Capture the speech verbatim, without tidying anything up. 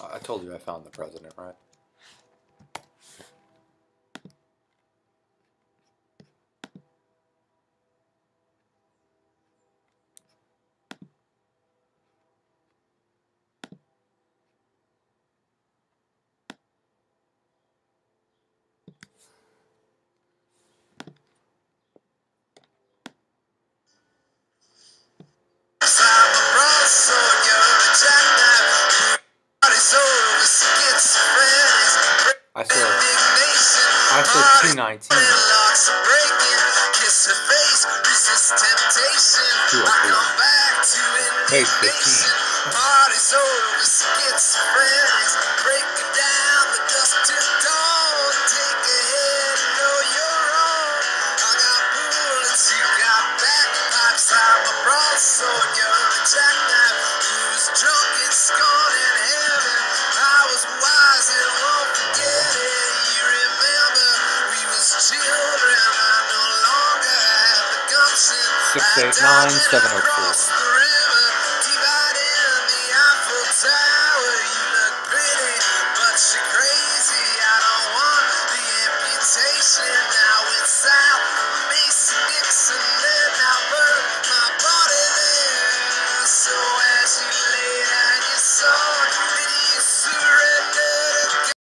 I told you I found the president, right? I saw, I saw two nineteen. two oh three. Page fifteen. Party's over, schizophrenics, break it down, the dust till dawn, take a hit, know you're wrong. I got bullets, you got bagpipes, I'm a broadsword, you're a jackknife, who's drunk and scorned in heaven. I was wise and won't forget it. You remember, we was children, I no longer have the gumption. six eight nine seven oh four.